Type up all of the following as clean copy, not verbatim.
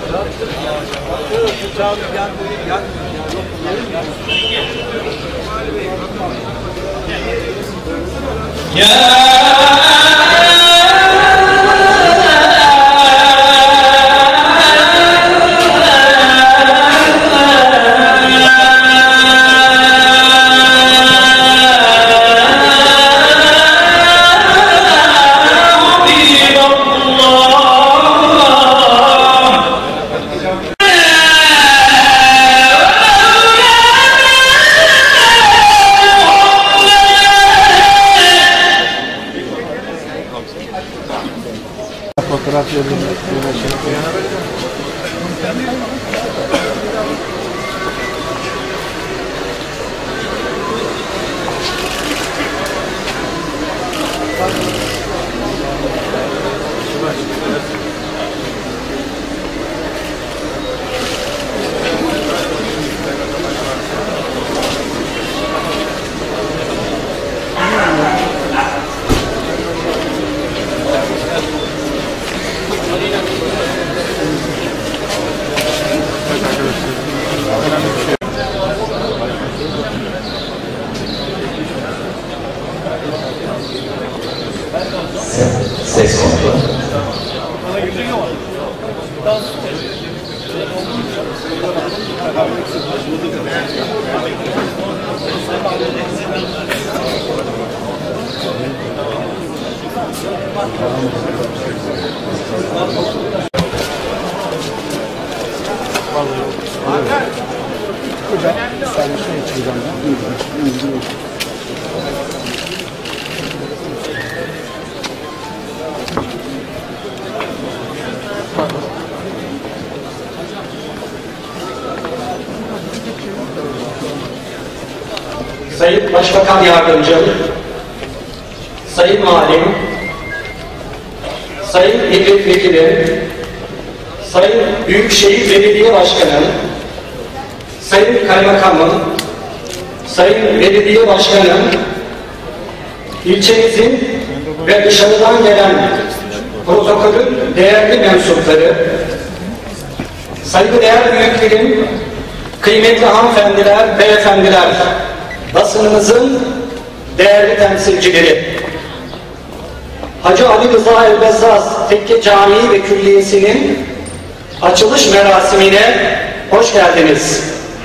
Fotoğraf yolunda ses kontrol. Hocam, sen şey çıkacağım. Sayın Başbakan Yardımcım, Sayın Valim, Sayın Milletvekili, Sayın Büyükşehir Belediye Başkanı, Sayın Kaymakamım, Sayın Belediye Başkanım, ilçemizin ve dışarıdan gelen protokolün değerli mensupları, saygıdeğer büyüklerim, kıymetli hanımefendiler, beyefendiler, basınımızın değerli temsilcileri, Hacı Ali Rıza Elbezzaz Tekke Camii ve Külliyesi'nin açılış merasimine hoş geldiniz.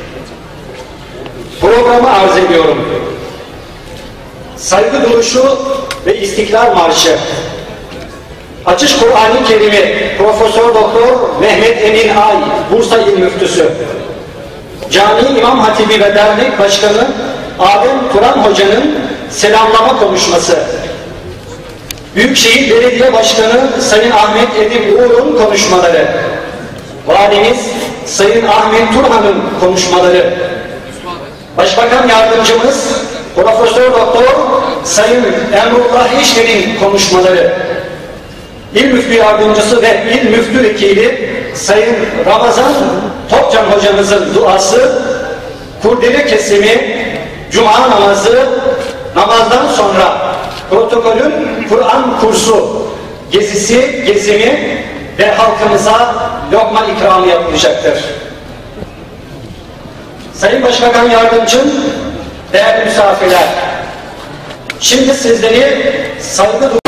Programı arz ediyorum. Saygı duruşu ve İstiklal Marşı. Açış Kur'an-ı Kerim'i Profesör Doktor Mehmet Emin Ay, Bursa İl Müftüsü. Cami İmam Hatibi ve Dernek Başkanı Adem Turan Hoca'nın selamlama konuşması. Büyükşehir Belediye Başkanı Sayın Ahmet Edip Uğur'un konuşmaları. Valimiz Sayın Ahmet Turhan'ın konuşmaları. Başbakan Yardımcımız Profesör Doktor Sayın Emrullah İşler'in konuşmaları. İl Müftü Yardımcısı ve İl Müftü Vekili Sayın Ramazan Topcan Hocamızın duası, kurdele kesimi, Cuma namazı, namazdan sonra protokolün Kur'an kursu gezimi ve halkımıza lokma ikramı yapılacaktır. Sayın Başbakan Yardımcım, değerli misafirler, şimdi sizleri saygı